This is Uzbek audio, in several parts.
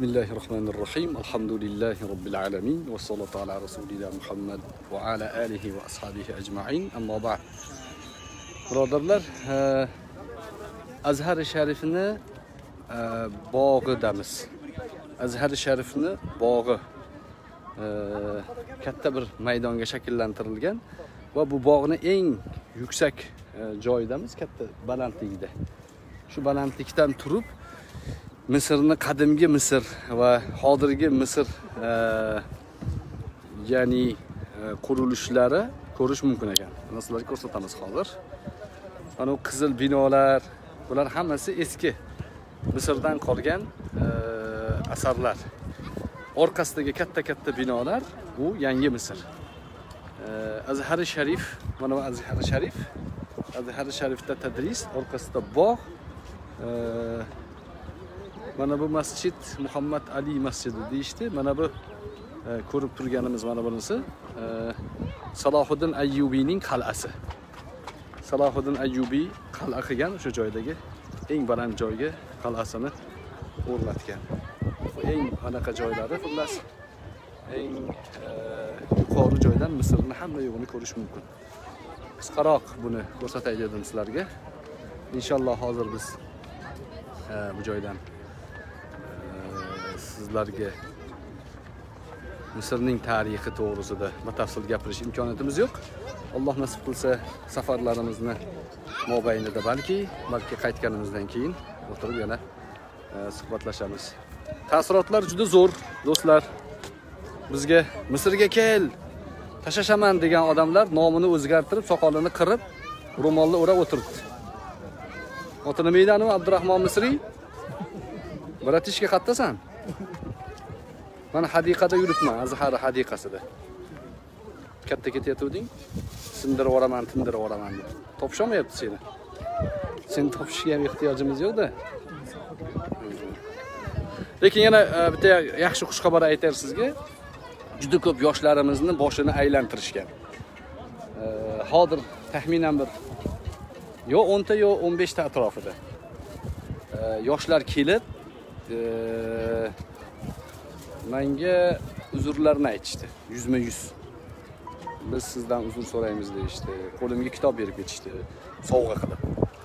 Bismillahirrahmanirrahim. Alhamdulillahi Rabbil alamin. Ve salatu ala Resulina Muhammed ve ala alihi ve ashabihi ecma'in. Amma ba'd. Birodarlar, Azhar-ı Sharifni bog'i damiz. Azhar-ı Sharifni bog'i katta bir maydonga shakllantirilgan va bu bog'ni eng yuksak joyidamiz, katta balandligida. Shu balandlikdan turib Misrni qadimgi Misr va hozirgi Misr ya'ni qurilishlari ko'rish mumkin ekan. Mana sizlarga ko'rsatamiz hozir. Mana qizil binolar, bular hammasi eski Misrdan qolgan asarlar. Orqasidagi katta binolar bu yangi Misr. Azhar-ı Sharif, mana bu Azhar-ı Sharif. Azhar-ı Sharifda tadris, orqasida bog'. Mana bu masjid Muhammad Ali masjidi deyishdi. Mana bu ko'rib turganimiz mana bunisi Salohiddin Ayyubining qal'asi. Salohiddin Ayyubiy qal'a qilgan o'sha joydagi eng baland joyga qal'asini o'rnatgan. Eng anaqa joylari, xullas eng yuqori joydan Misrni hamma yo'g'ini ko'rish mumkin. Qisqaroq buni ko'rsatay dedim sizlarga. Inshaalloh hozir biz bu joydan sizlarga Misrning tarixi to'g'risida batafsil gapirish imkoniyatimiz yo'q. Alloh nasib qilsa safarlarimizni mobaynida balki qaytganimizdan keyin o'tirib yana suhbatlashamiz. Ta'sirotlar juda zo'r, do'stlar. Bizga Misrga kel, tashashaman degan odamlar nomini o'zgartirib, soqolini qirib, ro'molni o'rab o'tiribdi. Oti nima edi anu Abdurahmon Misriy? Bratishka qattasan? Mana hadiqada yuribman, Azhar hadiqasida. Katta ketayotding, sindirib yuboraman, tindirib yuboraman deb. Topshamayapti seni. Seni topishga ham ehtiyojimiz yo'q-da. Lekin yana bitta yaxshi xushxabar aytar sizga. Juda ko'p yoshlarimizni boshini aylantirishgan. Hozir taxminan bir yo 10 ta yo 15 ta atrofida yoshlar kelib menga uzrlarni aytishdi. 100%. Biz sizdan uzr so'raymiz deyishdi. Qo'limga kitob berib ketishdi, sovg'a qilib.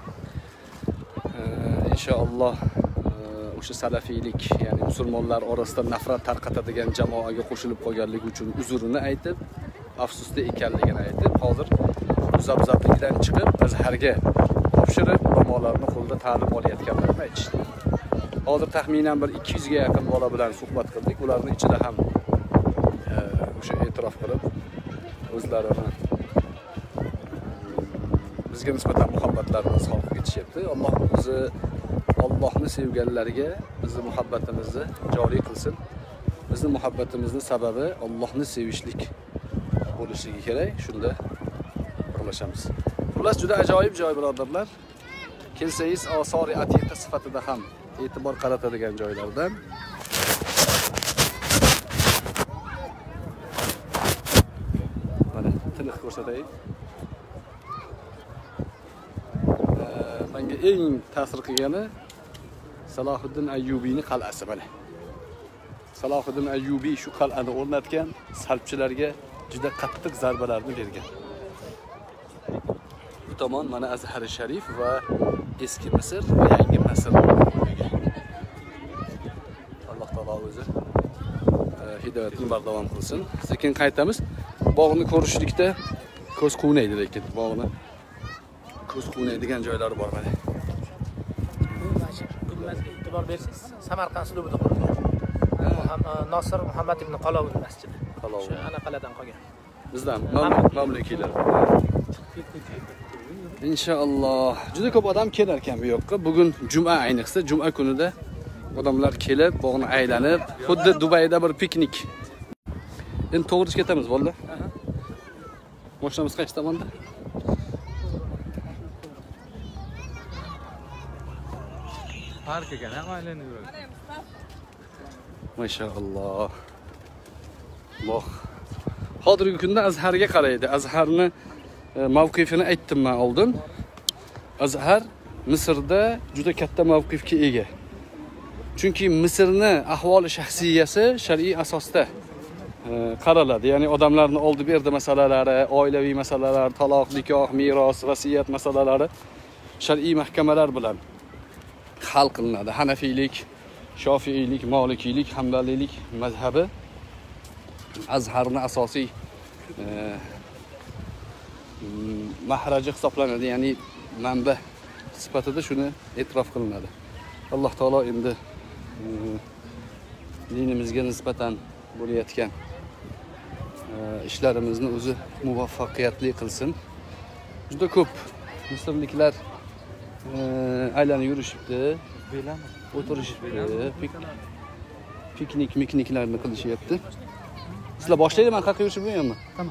Inshaalloh o'sha salafiylik, ya'ni musulmonlar orasida nafrat tarqatadigan jamoaga qo'shilib qolganligi uchun uzrini aytib, afsusda ekanligini aytib, hozir uzabzablikdan chiqib Azharga topshirib, ulamolarning qo'lida ta'lim olayotganlarini aytishdi. Hozir taxminan bir 200 ga yaqin bola bilan suhbat qildik. Ularning ichida ham o'sha e'tirof qilib, o'zlarini bizga nisbatan muhabbatlarini izhor qilib ketishyapti. Alloh o'zi Allohni sevganlarga bizni muhabbatimizni joriy qilsin. Bizning muhabbatimizning sababi Allohni sevishlik bo'lishligi kerak. Shunda birlashamiz. Xullas juda ajoyib joy birodarlar. Kelsangiz osori atiqa sifatida ham e'tibor qaratadigan joylardan. Mana tiniq ko'rsatay. Menga eng ta'sir qilgani Salohiddin Ayyubiyning qal'asi mana. Salohiddin Ayyubiy shu qal'ani o'rnatgan, salbchilarga juda qattiq zarbalarni bergan. Bu tomon mana Azhar-ı Sharif va eski Misr va yangi Misr. Alloh taolo o'zi hidoyatni bardavom qilsin. Sekin qaytamiz. Bog'ni ko'rishlikda ko'z quvnaydi, lekin bog'ni ko'z quvnaydigan joylari bor mana. E'tibor bersangiz, Samarqand uslubida qurilgan. Nosir Muhammad ibn Qalovun masjidi. Shu anaqalardan qolgan. Bizdan mamlakiylar. Inshaalloh juda ko'p odam kelar ekan bu yoqqa. Bugun juma, ayniqsa juma kunida odamlar kelib, bog'ni aylanib, xuddi Dubayda bir piknik. Endi to'g'ri ketamiz, bolalar. Mashinamiz qaysi tomonda? Park ekan, ham aylanib yuradi. Maşallah. Alloh. Hozirgi kunda Azharga qaraydi. Azharni mavqifini aytdim men oldin. Azhar Misrda juda katta mavqifga ega. Chunki Misrni ahvoli shaxsiyasi shar'iy asosda qaraladi. Ya'ni odamlarning oldi berdi masalalari, oilaviy masalalar, taloq, nikoh, meros, vasiyat masalalari shar'iy mahkamalar bilan hal qilinadi. Hanafiylik, Shofiiylik, Molikiylik, Hanbaliylik mazhabi Azharning asosiy mahraji hisoblanadi. Ya'ni manba sifatida shuni e'tirof qilinadi. Alloh taolo endi dinimizga nisbatan bo'layotgan ishlarimizni o'zi muvaffaqiyatli qilsin. Juda ko'p misrliklar aylanib yurishibdi, o'tirishibdi, pikniklarni qilishyapti. Sizlar boshlaydi, men qayerga yurishib bo'lmayapmi? Tamam.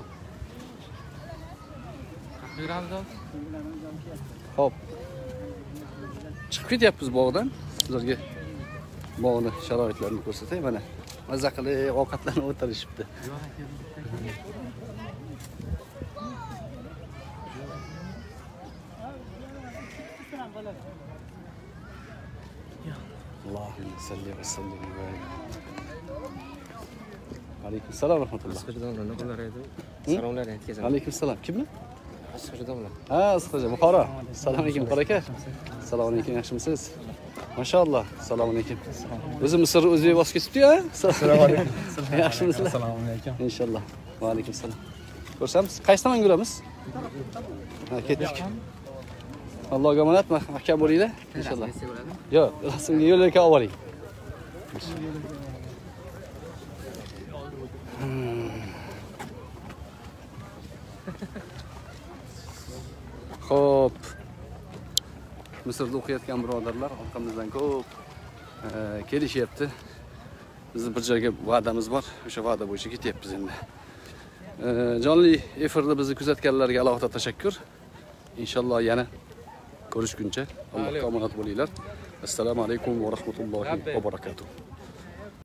Yuramiz. Hop. Chiqib ketyapmiz bog'dan. Sizlarga bog'ni sharoitlarini ko'rsatay. Mana mazza qilib ovqatlanib o'tirishibdi. Allohumma salli va sallim. Alaykum assalom rahmatulloh. Salomlar aytgazaman. Alaykum assalom. Kimni? Asqirdomlar. Ha, Asqirjon, Buxoro. Assalomu alaykum, qora aka. Assalomu alaykum, yaxshimisiz? Mashalloh. Assalomu alaykum. O'zi Misr o'zbek bosib ketibdi-ya? Assalomu alaykum. Yaxshimisizlar? Assalomu alaykum. Inshaalloh. Va alaykum assalom. Ko'rsangiz, qaysi tomonga yuramiz? Ha, ketdik. Allohga omonat, aka bo'linglar. Inshaalloh. Yo'q, rasmga yo'lga olib boring. Xo'p. Misrda o'qiyotgan birodarlar orqamizdan ko'p kelishyapti. Bizning bir joyga va'damiz bor. O'sha va'da bo'yicha ketyapmiz endi. Jonli efirda bizni kuzatganlarga alohida tashakkur. Inshaalloh yana ko'rishguncha Allohga omonat bo'linglar. Assalomu alaykum va rahmatullohi va barakatuh.